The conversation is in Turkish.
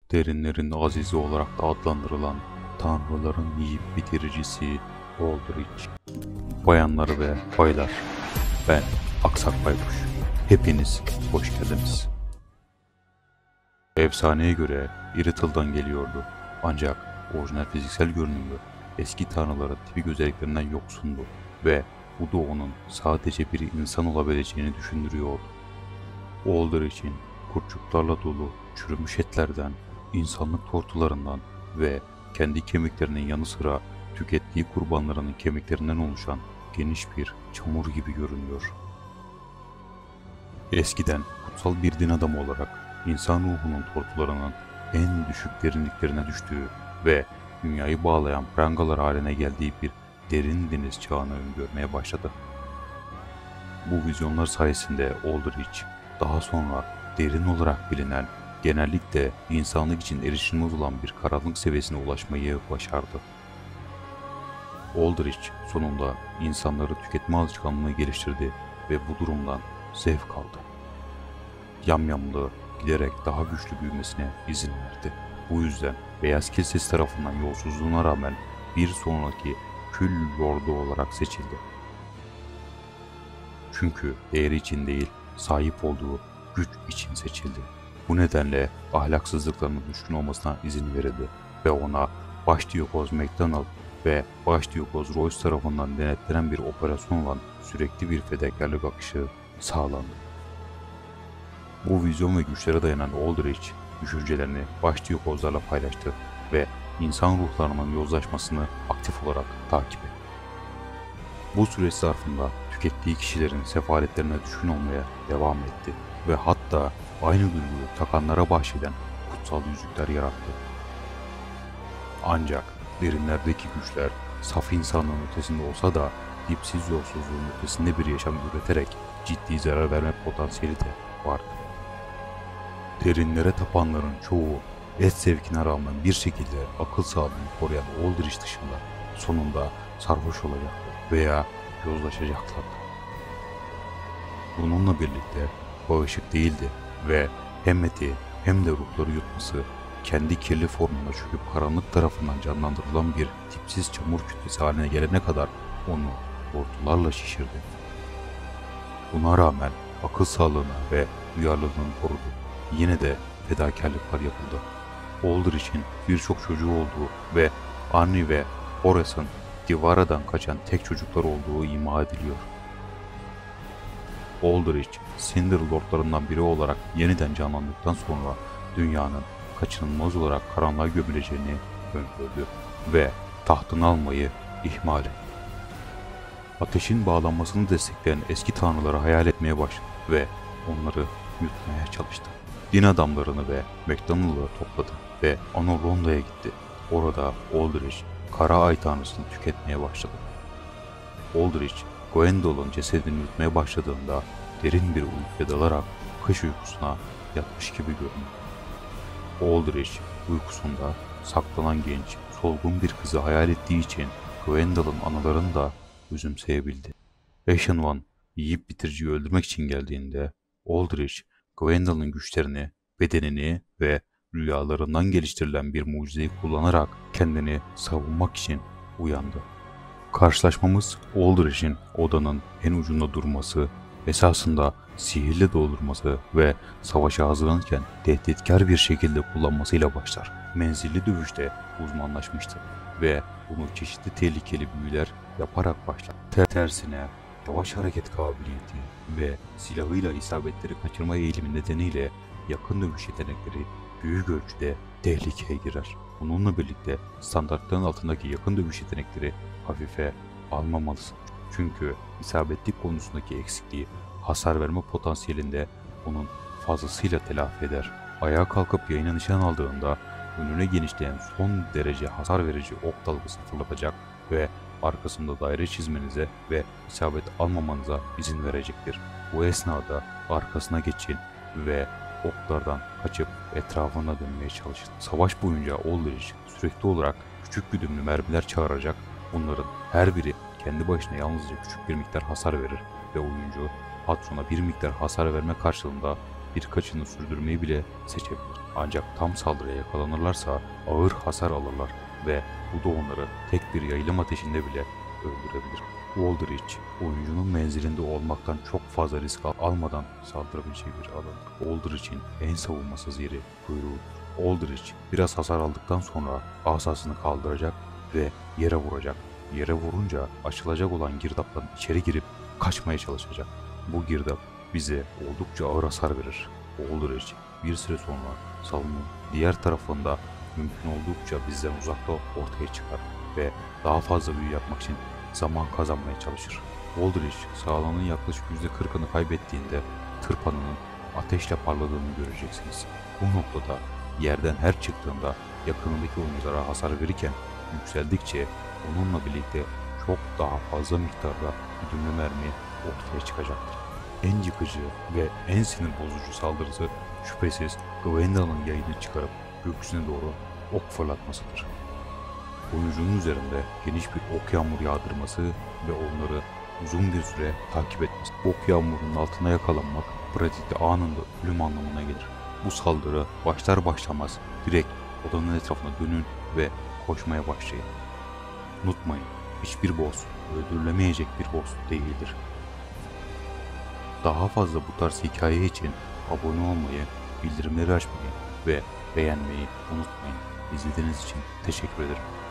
Derinlerin azizi olarak da adlandırılan tanrıların yiyip bitiricisi Aldrich. Bayanlar ve baylar, ben Aksak Baykuş. Hepiniz hoş geldiniz. Efsaneye göre Irritle'dan geliyordu. Ancak orijinal fiziksel görünümü eski tanrıların tipik özelliklerinden yoksundu ve bu da onun sadece bir insan olabileceğini düşündürüyordu. Aldrich'in kurtçuklarla dolu çürümüş etlerden, insanlık tortularından ve kendi kemiklerinin yanı sıra tükettiği kurbanlarının kemiklerinden oluşan geniş bir çamur gibi görünüyor. Eskiden kutsal bir din adamı olarak insan ruhunun tortularının en düşük derinliklerine düştüğü ve dünyayı bağlayan prangalar haline geldiği bir derin deniz çağını öngörmeye başladı. Bu vizyonlar sayesinde Aldrich daha sonra derin olarak bilinen, genellikle insanlık için erişilmez olan bir karanlık seviyesine ulaşmayı başardı. Aldrich sonunda insanları tüketme alışkanlığı geliştirdi ve bu durumdan zevk aldı. Yamyamlığı giderek daha güçlü büyümesine izin verdi. Bu yüzden Beyaz Kilisesi tarafından yolsuzluğuna rağmen bir sonraki Kül Lordu olarak seçildi. Çünkü değeri için değil, sahip olduğu güç için seçildi. Bu nedenle ahlaksızlıklarının düşkün olmasına izin verildi ve ona Başdiyakoz MacDonald ve Başdiyakoz Royce tarafından denetlenen bir operasyon olan sürekli bir fedakarlık akışı sağlandı. Bu vizyon ve güçlere dayanan Aldrich, düşüncelerini Başdiyakozlarla paylaştı ve insan ruhlarının yozlaşmasını aktif olarak takip etti. Bu süreç zarfında tükettiği kişilerin sefaletlerine düşkün olmaya devam etti ve hatta aynı duyguyu takanlara bahşeden kutsal yüzükler yarattı. Ancak derinlerdeki güçler saf insanlığın ötesinde olsa da dipsiz yolsuzluğun ötesinde bir yaşam üreterek ciddi zarar verme potansiyeli de vardı. Derinlere tapanların çoğu et zevkine rağmen bir şekilde akıl sağlığını koruyan Aldrich dışında sonunda sarhoş olacaktı veya yozlaşacaklardı. Bununla birlikte bağışık değildi ve hem eti hem de ruhları yutması kendi kirli formuna çöküp karanlık tarafından canlandırılan bir tipsiz çamur kütlesi haline gelene kadar onu hortularla şişirdi. Buna rağmen akıl sağlığını ve duyarlılığını korudu. Yine de fedakarlıklar yapıldı. Aldrich'in birçok çocuğu olduğu ve Arnie ve Horace'ın Divara'dan kaçan tek çocuklar olduğu ima ediliyor. Aldrich, Cinder Lordlarından biri olarak yeniden canlandıktan sonra dünyanın kaçınılmaz olarak karanlığa gömüleceğini öngördü ve tahtını almayı ihmal etti. Ateşin bağlanmasını destekleyen eski tanrıları hayal etmeye başladı ve onları yutmaya çalıştı. Din adamlarını ve MacDonald'ı topladı ve Anor Londa'ya gitti. Orada Aldrich, Kara Ay tanrısını tüketmeye başladı. Aldrich, Gwendolyn cesedini yutmaya başladığında derin bir uykuya dalarak kış uykusuna yatmış gibi göründü. Aldrich uykusunda saklanan genç, solgun bir kızı hayal ettiği için Gwendolyn anılarını da özümseyebildi. Ashen One yiyip bitiriciyi öldürmek için geldiğinde Aldrich, Gwendolyn'ın güçlerini, bedenini ve rüyalarından geliştirilen bir mucizeyi kullanarak kendini savunmak için uyandı. Karşılaşmamız Aldrich'in odanın en ucunda durması, esasında sihirle doldurması ve savaşa hazırlanırken tehditkar bir şekilde kullanmasıyla başlar. Menzilli dövüşte uzmanlaşmıştı ve bunu çeşitli tehlikeli büyüler yaparak başlar. Tersine yavaş hareket kabiliyeti ve silahıyla isabetleri kaçırma eğilimi nedeniyle yakın dövüş yetenekleri büyük ölçüde tehlikeye girer. Bununla birlikte standartların altındaki yakın dövüş yetenekleri hafife almamalısın. Çünkü isabetlik konusundaki eksikliği hasar verme potansiyelinde onun fazlasıyla telafi eder. Ayağa kalkıp yayına nişan aldığında önüne genişleyen son derece hasar verici ok dalgası fırlatacak ve arkasında daire çizmenize ve isabet almamanıza izin verecektir. Bu esnada arkasına geçin ve oklardan kaçıp etrafına dönmeye çalışın. Savaş boyunca Aldrich sürekli olarak küçük güdümlü mermiler çağıracak. Bunların her biri kendi başına yalnızca küçük bir miktar hasar verir ve oyuncu patrona bir miktar hasar verme karşılığında birkaçını sürdürmeyi bile seçebilir. Ancak tam saldırıya yakalanırlarsa ağır hasar alırlar ve bu da onları tek bir yayılım ateşinde bile öldürebilir. Aldrich, oyuncunun menzilinde olmaktan çok fazla risk almadan saldırabileceği bir alan. Aldrich'in en savunmasız yeri kuyruğudur. Aldrich biraz hasar aldıktan sonra asasını kaldıracak ve yere vuracak. Yere vurunca açılacak olan girdapların içeri girip kaçmaya çalışacak. Bu girdap bize oldukça ağır hasar verir. Aldrich bir süre sonra salonun diğer tarafında mümkün oldukça bizden uzakta ortaya çıkar ve daha fazla büyü yapmak için zaman kazanmaya çalışır. Aldrich sağlığının yaklaşık %40'ını kaybettiğinde tırpanının ateşle parladığını göreceksiniz. Bu noktada yerden her çıktığında yakınındaki oyunculara hasar verirken yükseldikçe onunla birlikte çok daha fazla miktarda güdümlü mermi ortaya çıkacaktır. En yıkıcı ve en sinir bozucu saldırısı şüphesiz Gwendolyn'ın yayını çıkarıp gökyüzüne doğru ok fırlatmasıdır. Oyuncunun üzerinde geniş bir ok yağmuru yağdırması ve onları uzun bir süre takip etmesi. Ok yağmurunun altına yakalanmak pratikte anında ölüm anlamına gelir. Bu saldırı başlar başlamaz direkt odanın etrafına dönün ve koşmaya başlayın. Unutmayın, hiçbir boss öldürülemeyecek bir boss değildir. Daha fazla bu tarz hikaye için abone olmayı, bildirimleri açmayı ve beğenmeyi unutmayın. İzlediğiniz için teşekkür ederim.